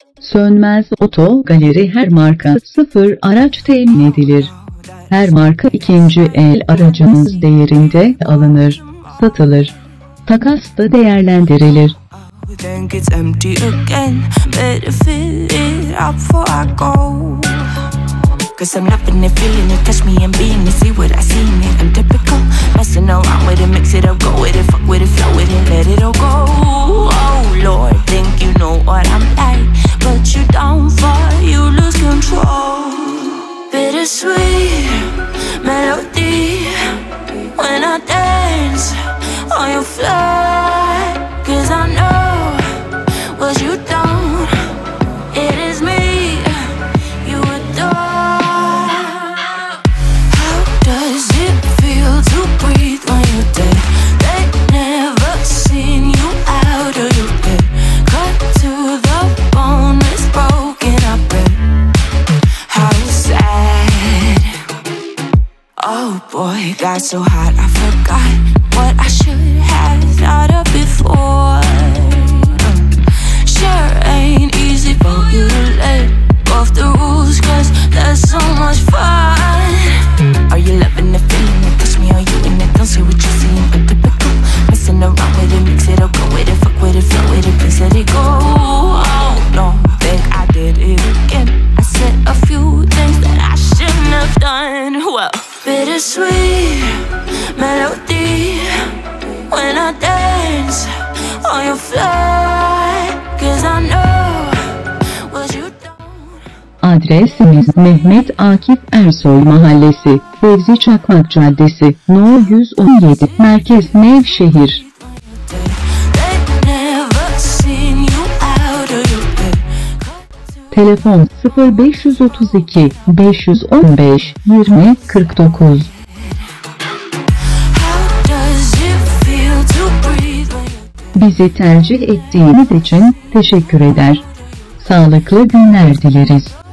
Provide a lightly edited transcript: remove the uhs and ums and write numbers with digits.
Sönmez Oto Galeri her marka sıfır araç temin edilir. Her marka ikinci el aracınız değerinde alınır, satılır. Takas da değerlendirilir. Then gets empty again. Better fill it up before I go. 'Cause I'm loving it, feeling it, touch me and being it. See what I see in it, I'm typical. Messing around with it, mix it up, go with it, fuck with it, flow with it, let it all go. Oh Lord, think you know what I'm like, but you don't fall, you lose control. Bittersweet melody when I dance on your fly. 'Cause I know what you don't, it is me you adore. How does it feel to breathe when you're dead? They never seen you out of your bed. Cut to the bone, it's broken up red. How sad. Oh boy, got so hot I forgot what I should have thought of before. Sure ain't easy for you to let go of the rules, 'cause there's so much fun. Are you loving the feeling it? Touch me, are you in it? Don't say what you see, I'm typical. Messing around with it, mix it up, go with it, fuck with it, flow with it, please let it go. Oh no, think I did it again. I said a few things that I shouldn't have done. Well, bittersweet melody when I dance on your flight. 'Cause I know what you don't. Adresimiz Mehmet Akif Ersoy Mahallesi, Fevzi Çakmak Caddesi, No 117, Merkez Nevşehir. Telefon 0532 515 20 49. Bizi tercih ettiğiniz için teşekkür eder. Sağlıklı günler dileriz.